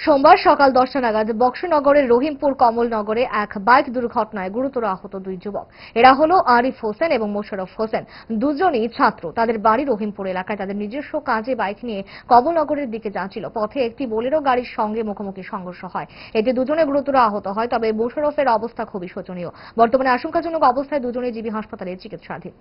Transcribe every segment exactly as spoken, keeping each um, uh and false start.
সোমবার সকাল দশটা নাগাদ বক্সনগরের রহিমপুর কমলনগরে এক বাইক দুর্ঘটনায় গুরুতর আহত দুই যুবক। এরা হলো আরিফ হোসেন এবং মোশাররফ হোসেন, দুজনই ছাত্র। তাদের বাড়ি রহিমপুর এলাকায়। তাদের নিজস্ব কাজে বাইক নিয়ে কমলনগরের দিকে যাচ্ছিল। পথে একটি বোলেরো গাড়ির সঙ্গে মুখোমুখি সংঘর্ষ হয়। এতে দুজনে গুরুতর আহত হয়, তবে মোশাররফের অবস্থা খুবই শোচনীয়। বর্তমানে আশঙ্কাজনক অবস্থায় দুজনেই জিবি হাসপাতালে চিকিৎসাধীন।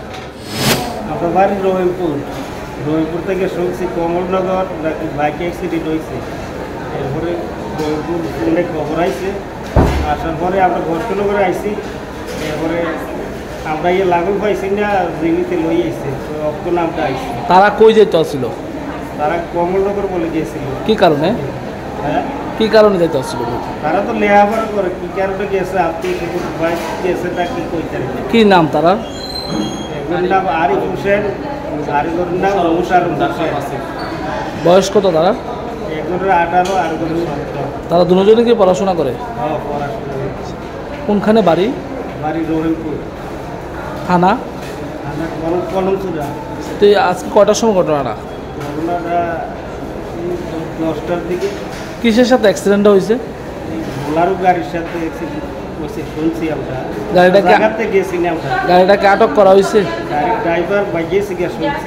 রহিমপুর থেকে শুনছি কমলনগর বাইক অ্যাক্সিডেন্ট হয়েছে। এরপরে রহিমপুর ফোনে খবর আইছে, আসার পরে আমরা বক্সনগরে আইসি। এরপরে আমরা ইয়ে লাগুন পাইছি না, জিমিতে লই আইছে, অক্ষ নামটা আইসি। তারা কই যেতে আসছিল? তারা কমলনগর বলে গিয়েছিল। কি কারণে? হ্যাঁ, কি কারণে যেতে আসছিল? তারা তো লেখাপড়া করে, কি কারণে গেছে আপনি বাইক গেছে তা কি কইতে? কি নাম তারা? একজনের নাম আরিফ হোসেন, আরেকজনের নাম মোশাররফ হোসেন। বয়স কত তারা? একজনের আঠারো, আরেকজনের সতেরো। তারা দুজনে কি পড়াশোনা করে? হ্যাঁ, পড়াশোনা। কোনখানে বাড়ি? বাড়ি রহিমপুর থানা? থানা কলমচুরা। তো আজকে কটার সময় ঘটনাটা? ঘটনাটা দশটার দিকে। কিসের সাথে অ্যাক্সিডেন্টটা হয়েছে? বোলারো গাড়ির সাথে অ্যাক্সিডেন্ট হয়েছে শুনছি আমরা। গাড়িটাকে জায়গাতে গেছি না আমরা। গাড়িটাকে আটক করা হয়েছে? গাড়ির ড্রাইভার বাইকেছে গিয়ে শুনছি।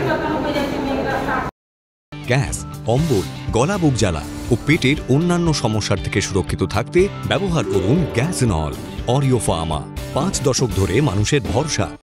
গ্যাস, অম্বল, গলা বুক জ্বালা ও পেটের অন্যান্য সমস্যার থেকে সুরক্ষিত থাকতে ব্যবহার করুন গ্যাস নল। অরিও ফার্মা, পাঁচ দশক ধরে মানুষের ভরসা।